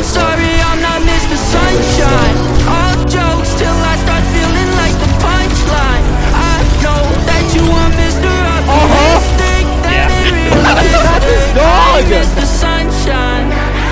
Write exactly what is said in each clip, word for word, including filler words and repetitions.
I'm sorry, I'm not Mister Sunshine. All jokes till I start feeling like the punchline. I know that you want Mister Optimistic, that ain't realistic. I'm Mister Sunshine.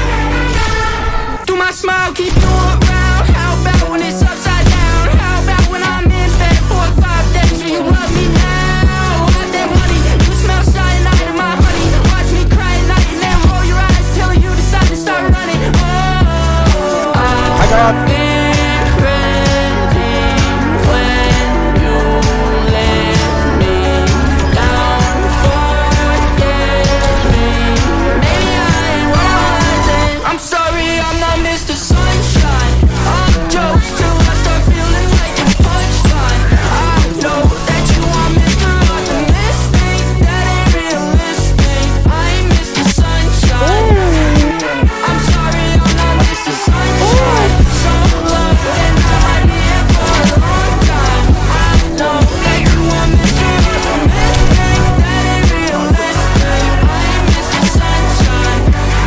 Do my smile keep you around? How about when it's upside down? How about when I'm in bed for five days? Will you love me now? Hot that money, you smell cyanide in my honey. Watch me cry at night and then roll your eyes till you decide to start running. Oh, I got been ready when you let me down. Forget me. Maybe I ain't what I wasn't. I'm sorry, I'm not Mister Sunshine. All jokes till I start feeling like a punchline. I know that you want Mister Optimistic, that ain't realistic. I ain't Mister Sunshine. I'm sorry, I'm not Mister Sunshine. So low and I might be here for a long time. I know that you want Mister Optimistic, that ain't realistic. I ain't Mister Sunshine.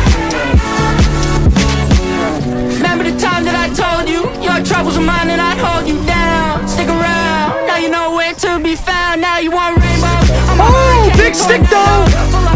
Remember the time that I told you your troubles were mine and I'd hold you down. Stick around, now you know where to be found. Now you want rainbows. I'm a Oh, big stick though. full of